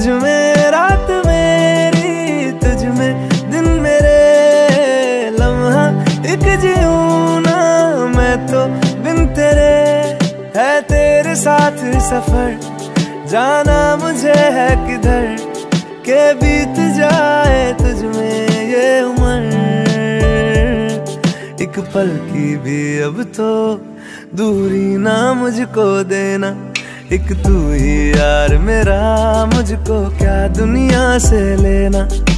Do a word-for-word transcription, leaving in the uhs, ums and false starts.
तुझ में रात मेरी, तुझ में दिन मेरे, लम्हा एक जीऊं ना मैं तो बिन तेरे। है तेरे साथ सफर, जाना मुझे है किधर, के बीत जाए तुझ में ये उम्र। एक पल की भी अब तो दूरी ना मुझको देना, एक तू ही यार मेरा, मुझको क्या दुनिया से लेना।